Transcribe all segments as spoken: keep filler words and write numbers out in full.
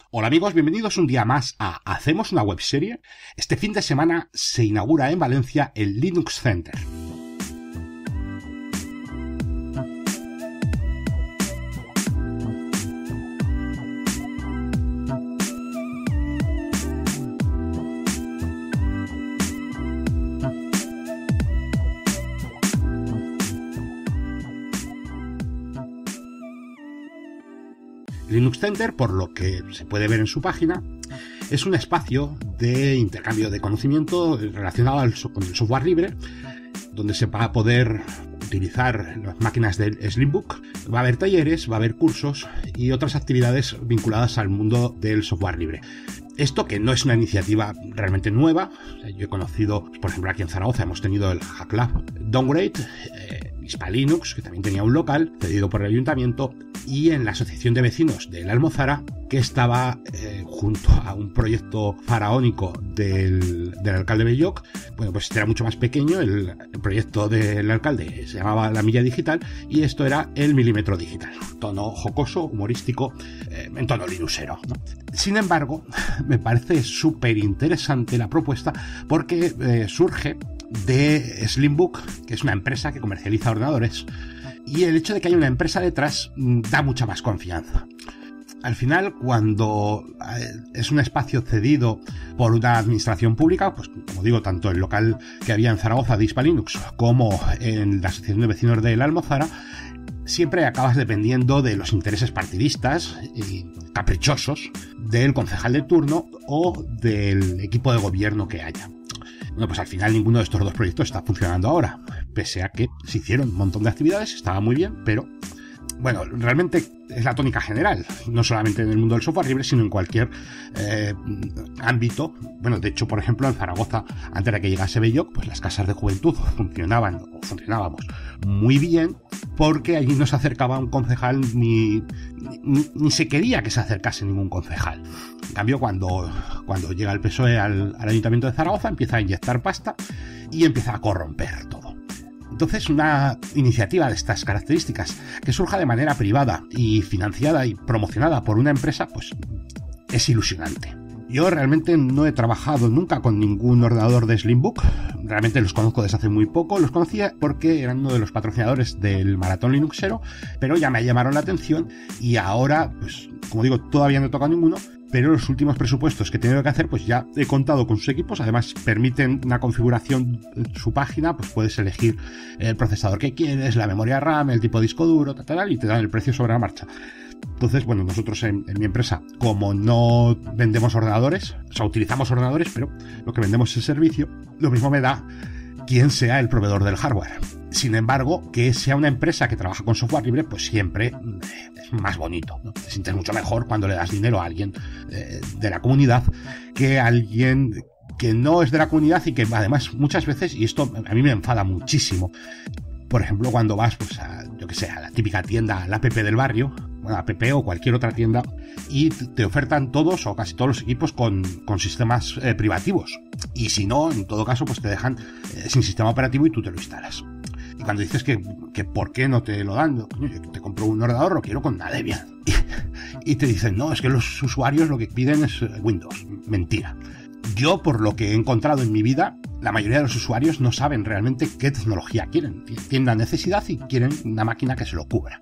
Hola amigos, bienvenidos un día más a ¿Hacemos una webserie? Este fin de semana se inaugura en Valencia el Linux Center. Linux Center, por lo que se puede ver en su página, es un espacio de intercambio de conocimiento relacionado al, con el software libre, donde se va a poder utilizar las máquinas del Slimbook. Va a haber talleres, va a haber cursos y otras actividades vinculadas al mundo del software libre. Esto que no es una iniciativa realmente nueva. O sea, yo he conocido, por ejemplo, aquí en Zaragoza hemos tenido el Hack Lab Downgrade, eh, Hispalinux, que también tenía un local cedido por el ayuntamiento, y en la asociación de vecinos de la Almozara, que estaba eh, junto a un proyecto faraónico del, del alcalde Belloc. Bueno, pues este era mucho más pequeño, el, el proyecto del alcalde se llamaba La Milla Digital y esto era el Milímetro Digital, tono jocoso, humorístico, eh, en tono linuxero, ¿no? Sin embargo, me parece súper interesante la propuesta porque eh, surge de Slimbook, que es una empresa que comercializa ordenadores, y el hecho de que haya una empresa detrás da mucha más confianza. Al final, cuando es un espacio cedido por una administración pública, pues como digo, tanto el local que había en Zaragoza de Hispalinux como en la asociación de vecinos de la Almozara, siempre acabas dependiendo de los intereses partidistas y caprichosos del concejal de turno o del equipo de gobierno que haya. Bueno, pues al final ninguno de estos dos proyectos está funcionando ahora, pese a que se hicieron un montón de actividades, estaba muy bien, pero bueno, realmente es la tónica general, no solamente en el mundo del software libre, sino en cualquier eh, ámbito. Bueno, de hecho, por ejemplo, en Zaragoza, antes de que llegase Belloc, pues las casas de juventud funcionaban, o funcionábamos muy bien, porque allí no se acercaba un concejal ni, ni, ni se quería que se acercase ningún concejal. En cambio, cuando, cuando llega el P S O E al, al Ayuntamiento de Zaragoza, empieza a inyectar pasta y empieza a corromper todo. Entonces, una iniciativa de estas características que surja de manera privada y financiada y promocionada por una empresa, pues es ilusionante. Yo realmente no he trabajado nunca con ningún ordenador de Slimbook, realmente los conozco desde hace muy poco, los conocía porque eran uno de los patrocinadores del Maratón Linuxero, pero ya me llamaron la atención y ahora, pues como digo, todavía no he tocado ninguno, pero los últimos presupuestos que he tenido que hacer, pues ya he contado con sus equipos. Además permiten una configuración en su página, pues puedes elegir el procesador que quieres, la memoria RAM, el tipo de disco duro, tal, tal, y te dan el precio sobre la marcha. Entonces, bueno, nosotros en, en mi empresa, como no vendemos ordenadores, o sea, utilizamos ordenadores, pero lo que vendemos es el servicio, lo mismo me da quién sea el proveedor del hardware. Sin embargo, que sea una empresa que trabaja con software libre, pues siempre es más bonito, ¿no? Te sientes mucho mejor cuando le das dinero a alguien eh, de la comunidad que a alguien que no es de la comunidad y que además muchas veces, y esto a mí me enfada muchísimo, por ejemplo, cuando vas, pues a, yo que sé, a la típica tienda, a la app del barrio, bueno, app o cualquier otra tienda, y te ofertan todos o casi todos los equipos con, con sistemas eh, privativos. Y si no, en todo caso, pues te dejan eh, sin sistema operativo y tú te lo instalas. Y cuando dices que, que ¿por qué no te lo dan? Yo te compro un ordenador, lo quiero con Debian. Y, y te dicen, no, es que los usuarios lo que piden es Windows. Mentira. Yo, por lo que he encontrado en mi vida, la mayoría de los usuarios no saben realmente qué tecnología quieren. Tienen la necesidad y quieren una máquina que se lo cubra.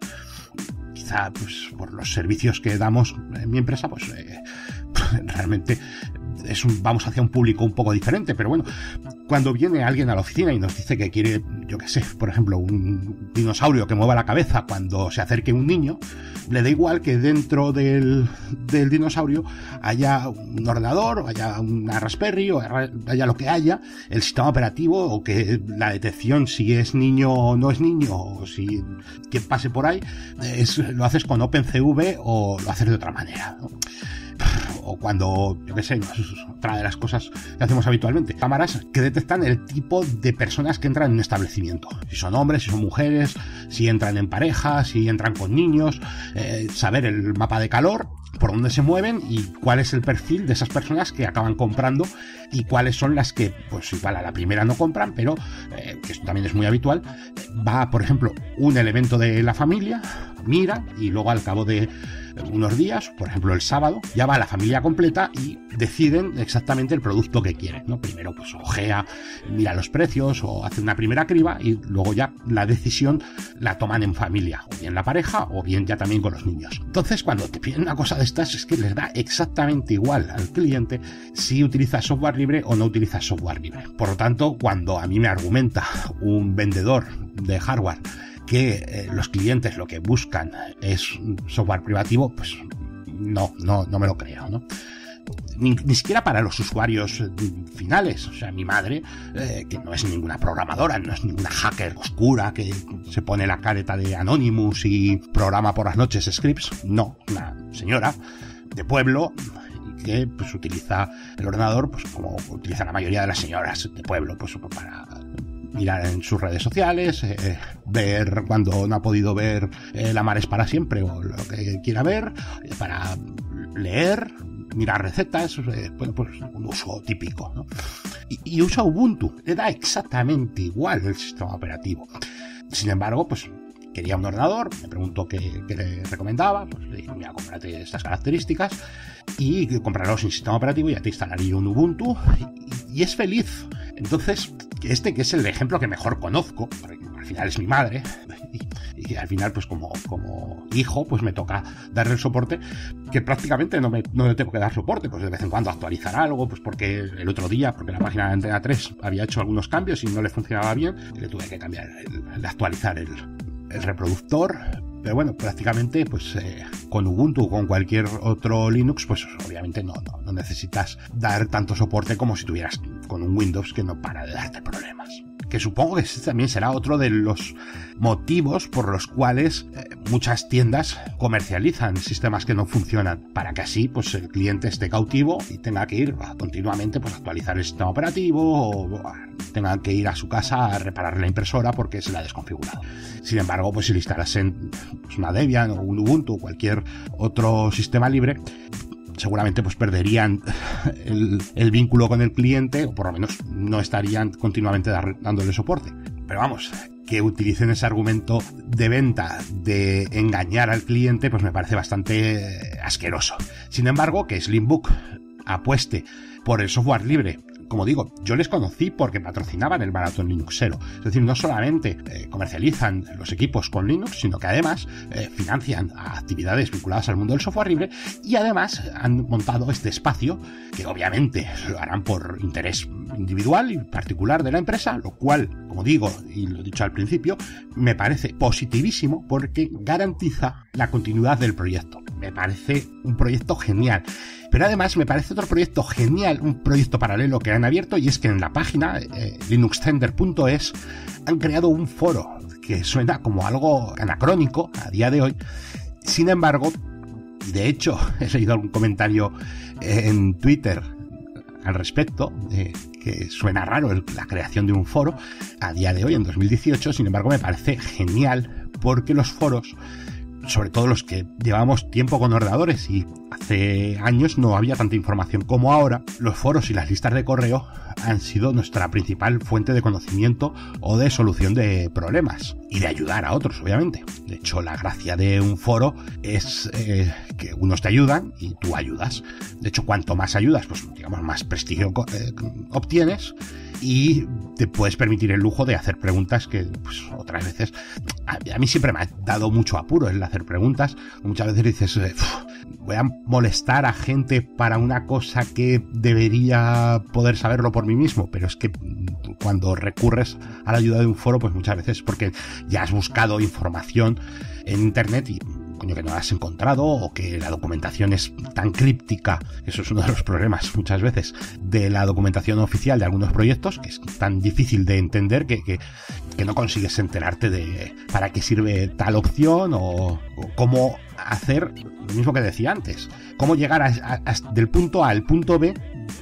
Quizá, pues, por los servicios que damos en mi empresa, pues, eh, realmente es un, vamos hacia un público un poco diferente, pero bueno, cuando viene alguien a la oficina y nos dice que quiere, yo qué sé, por ejemplo, un dinosaurio que mueva la cabeza cuando se acerque un niño, le da igual que dentro del, del dinosaurio haya un ordenador, o haya una Raspberry, o haya lo que haya, el sistema operativo, o que la detección si es niño o no es niño, o si quien pase por ahí, es, lo haces con OpenCV o lo haces de otra manera, ¿no? O cuando, yo qué sé, otra de las cosas que hacemos habitualmente, cámaras que detectan el tipo de personas que entran en un establecimiento, si son hombres, si son mujeres, si entran en pareja, si entran con niños, eh, saber el mapa de calor, por dónde se mueven y cuál es el perfil de esas personas que acaban comprando y cuáles son las que, pues igual a la primera no compran, pero eh, que esto también es muy habitual, va, por ejemplo, un elemento de la familia, mira y luego al cabo de unos días, por ejemplo el sábado, ya va la familia completa y deciden exactamente el producto que quieren, ¿no? Primero pues ojea, mira los precios o hace una primera criba y luego ya la decisión la toman en familia, o bien la pareja o bien ya también con los niños. Entonces cuando te piden una cosa de estas es que les da exactamente igual al cliente si utiliza software libre o no utiliza software libre. Por lo tanto, cuando a mí me argumenta un vendedor de hardware que eh, los clientes lo que buscan es software privativo, pues no, no, no me lo creo, ¿no? Ni, ni siquiera para los usuarios finales. O sea, mi madre, eh, que no es ninguna programadora, no es ninguna hacker oscura que se pone la careta de Anonymous y programa por las noches scripts. No, una señora de pueblo que pues utiliza el ordenador pues como utiliza la mayoría de las señoras de pueblo, pues para mirar en sus redes sociales, eh, ver cuando no ha podido ver eh, La Mar es para siempre o lo que quiera ver, eh, para leer, mirar recetas, eh, bueno, pues un uso típico, ¿no? Y, y usa Ubuntu, le da exactamente igual el sistema operativo. Sin embargo, pues quería un ordenador, me preguntó qué, qué le recomendaba, pues le dije, mira, cómprate estas características y comprarlo sin sistema operativo y ya te instalaría un Ubuntu y, y es feliz. Entonces, este que es el ejemplo que mejor conozco, porque al final es mi madre y, y al final pues como, como hijo pues me toca darle el soporte, que prácticamente no, me, no le tengo que dar soporte, pues de vez en cuando actualizar algo, pues porque el otro día, porque la página de Antena tres había hecho algunos cambios y no le funcionaba bien, y le tuve que cambiar, el, el actualizar el, el reproductor. Pero bueno, prácticamente pues eh, con Ubuntu o con cualquier otro Linux, pues obviamente no, no, no necesitas dar tanto soporte como si tuvieras con un Windows que no para de darte problemas. Que supongo que ese también será otro de los motivos por los cuales eh, muchas tiendas comercializan sistemas que no funcionan, para que así pues el cliente esté cautivo y tenga que ir a, continuamente pues a actualizar el sistema operativo o, o tenga que ir a su casa a reparar la impresora porque se la ha desconfigurado. Sin embargo, pues si lo instalas en pues, una Debian o un Ubuntu o cualquier otro sistema libre, seguramente pues perderían el, el vínculo con el cliente, o por lo menos no estarían continuamente dar, dándole soporte. Pero vamos, que utilicen ese argumento de venta de engañar al cliente, pues me parece bastante asqueroso. Sin embargo, que Slimbook apueste por el software libre, como digo, yo les conocí porque patrocinaban el Maratón Linuxero. Es decir, no solamente eh, comercializan los equipos con Linux, sino que además eh, financian actividades vinculadas al mundo del software libre y además han montado este espacio que obviamente lo harán por interés individual y particular de la empresa, lo cual, como digo y lo he dicho al principio, me parece positivísimo porque garantiza la continuidad del proyecto. Me parece un proyecto genial. Pero además me parece otro proyecto genial, un proyecto paralelo que han abierto, y es que en la página eh, linuxcenter punto es han creado un foro que suena como algo anacrónico a día de hoy. Sin embargo, y de hecho he leído algún comentario en Twitter al respecto, eh, que suena raro el, la creación de un foro a día de hoy, en dos mil dieciocho, sin embargo me parece genial porque los foros, sobre todo los que llevamos tiempo con ordenadores y hace años no había tanta información como ahora, los foros y las listas de correo han sido nuestra principal fuente de conocimiento o de solución de problemas y de ayudar a otros, obviamente. De hecho, la gracia de un foro es eh, que unos te ayudan y tú ayudas. De hecho, cuanto más ayudas, pues digamos, más prestigio eh, obtienes y te puedes permitir el lujo de hacer preguntas que pues, otras veces a, a mí siempre me ha dado mucho apuro el hacer preguntas. Muchas veces dices, eh, voy a molestar a gente para una cosa que debería poder saberlo por mí mismo, pero es que cuando recurres a la ayuda de un foro, pues muchas veces porque ya has buscado información en internet y coño que no la has encontrado, o que la documentación es tan críptica. Eso es uno de los problemas muchas veces de la documentación oficial de algunos proyectos, que es tan difícil de entender que, que, que no consigues enterarte de para qué sirve tal opción o, o cómo hacer lo mismo que decía antes, cómo llegar a, a, a, del punto A al punto B.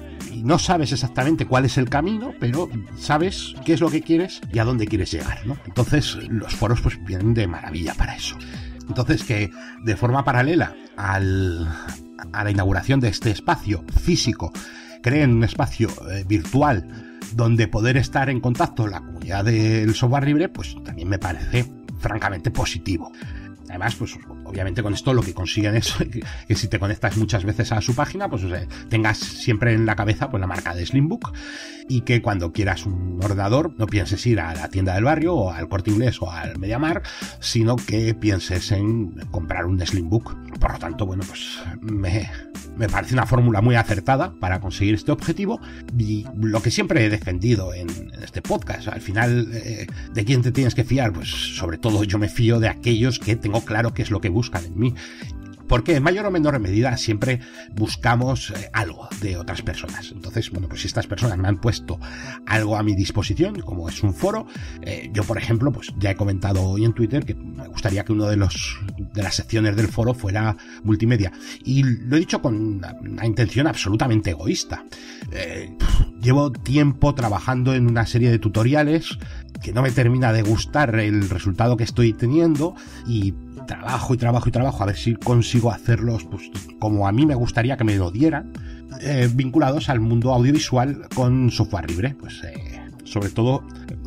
Y no sabes exactamente cuál es el camino, pero sabes qué es lo que quieres y a dónde quieres llegar, ¿no? Entonces los foros pues vienen de maravilla para eso. Entonces que de forma paralela al, a la inauguración de este espacio físico creen un espacio eh, virtual donde poder estar en contacto con la comunidad del software libre, pues también me parece francamente positivo. Además, pues obviamente con esto lo que consiguen es que, que si te conectas muchas veces a su página, pues o sea, tengas siempre en la cabeza pues la marca de Slimbook, y que cuando quieras un ordenador no pienses ir a la tienda del barrio o al Corte Inglés o al MediaMarkt, sino que pienses en comprar un Slimbook. Por lo tanto, bueno, pues me, me parece una fórmula muy acertada para conseguir este objetivo, y lo que siempre he defendido en, en este podcast. Al final, eh, ¿de quién te tienes que fiar? Pues sobre todo yo me fío de aquellos que tengo claro qué es lo que buscan en mí. Porque en mayor o menor medida siempre buscamos eh, algo de otras personas. Entonces, bueno, pues si estas personas me han puesto algo a mi disposición, como es un foro, eh, yo, por ejemplo, pues ya he comentado hoy en Twitter que me gustaría que uno de los de las secciones del foro fuera multimedia. Y lo he dicho con una, una intención absolutamente egoísta. Eh, llevo tiempo trabajando en una serie de tutoriales que no me termina de gustar el resultado que estoy teniendo, y trabajo y trabajo y trabajo a ver si consigo hacerlos pues como a mí me gustaría que me lo dieran, eh, vinculados al mundo audiovisual con software libre, pues eh, sobre todo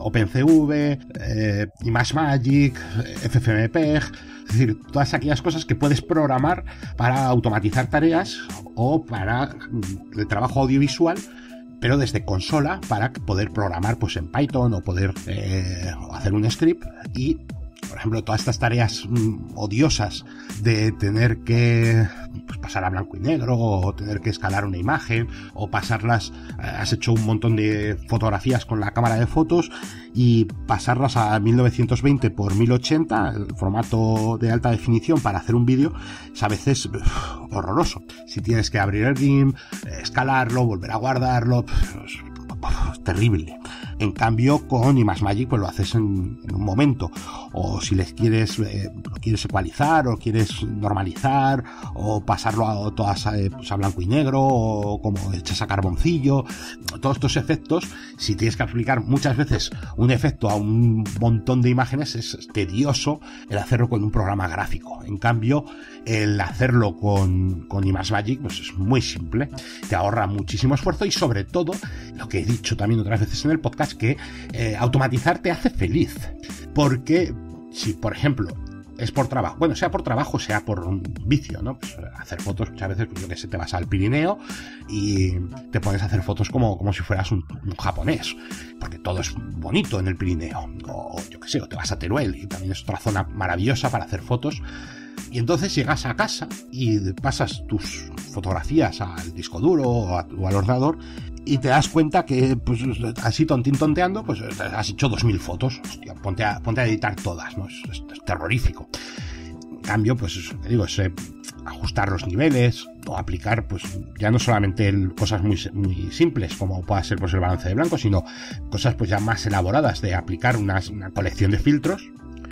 OpenCV, eh, ImageMagick, F F M P E G, es decir, todas aquellas cosas que puedes programar para automatizar tareas o para el trabajo audiovisual, pero desde consola, para poder programar pues en Python o poder eh, hacer un script. Y por ejemplo, todas estas tareas mmm, odiosas de tener que pues, pasar a blanco y negro, o tener que escalar una imagen, o pasarlas, eh, has hecho un montón de fotografías con la cámara de fotos y pasarlas a mil novecientos veinte por mil ochenta, el formato de alta definición para hacer un vídeo, es a veces uf, horroroso. Si tienes que abrir el GIMP, eh, escalarlo, volver a guardarlo, pues, terrible. En cambio, con ImageMagick pues lo haces en, en un momento. O si les quieres eh, lo quieres ecualizar, o quieres normalizar, o pasarlo a todas eh, pues a blanco y negro, o como echas a carboncillo, todos estos efectos, si tienes que aplicar muchas veces un efecto a un montón de imágenes, es tedioso el hacerlo con un programa gráfico. En cambio, el hacerlo con, con ImageMagick pues es muy simple, te ahorra muchísimo esfuerzo, y sobre todo, lo que he dicho también otras veces en el podcast, que eh, automatizar te hace feliz. Porque si, por ejemplo, es por trabajo, bueno, sea por trabajo, sea por un vicio, ¿no? Pues hacer fotos, muchas veces, pues yo que sé, te vas al Pirineo y te pones a hacer fotos como, como si fueras un, un japonés, porque todo es bonito en el Pirineo. O yo que sé, o te vas a Teruel, y también es otra zona maravillosa para hacer fotos. Y entonces llegas a casa y pasas tus fotografías al disco duro o, a, o al ordenador, y te das cuenta que, pues, así tontín tonteando, pues has hecho dos mil fotos. Hostia, ponte a, ponte a editar todas, ¿no? Es, es, es terrorífico. En cambio, pues, te digo, es eh, ajustar los niveles, o aplicar, pues, ya no solamente el, cosas muy, muy simples, como pueda ser, pues, el balance de blanco, sino cosas, pues, ya más elaboradas, de aplicar una, una colección de filtros.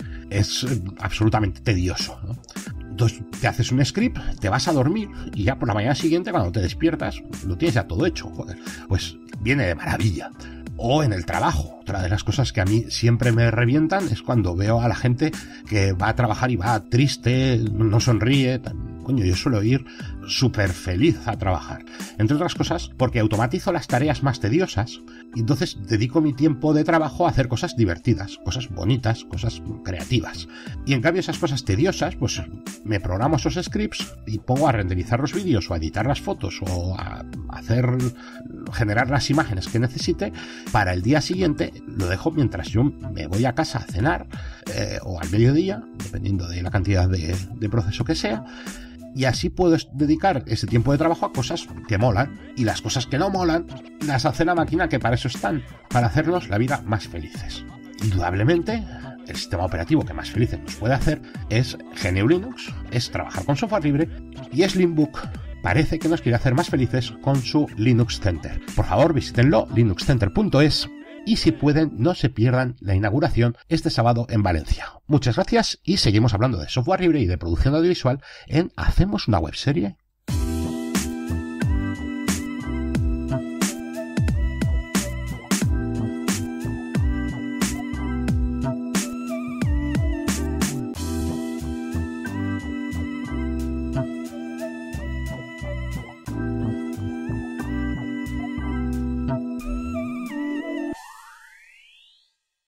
Es absolutamente tedioso, ¿no? Entonces te haces un script, te vas a dormir, y ya por la mañana siguiente, cuando te despiertas, lo tienes ya todo hecho. Joder, pues viene de maravilla. O en el trabajo, otra de las cosas que a mí siempre me revientan es cuando veo a la gente que va a trabajar y va triste, no sonríe. Coño, yo suelo ir súper feliz a trabajar. Entre otras cosas, porque automatizo las tareas más tediosas, y entonces dedico mi tiempo de trabajo a hacer cosas divertidas, cosas bonitas, cosas creativas. Y en cambio esas cosas tediosas, pues me programo esos scripts y pongo a renderizar los vídeos, o a editar las fotos, o a hacer, generar las imágenes que necesite. Para el día siguiente lo dejo mientras yo me voy a casa a cenar, eh, o al mediodía, dependiendo de la cantidad de, de proceso que sea. Y así puedo dedicar ese tiempo de trabajo a cosas que molan, y las cosas que no molan las hace la máquina, que para eso están, para hacernos la vida más felices. Indudablemente, el sistema operativo que más felices nos puede hacer es G N U Linux, es trabajar con software libre, y Slimbook parece que nos quiere hacer más felices con su Linux Center. Por favor, visítenlo, linux center punto es, y si pueden, no se pierdan la inauguración este sábado en Valencia. Muchas gracias, y seguimos hablando de software libre y de producción audiovisual en Hacemos una webserie.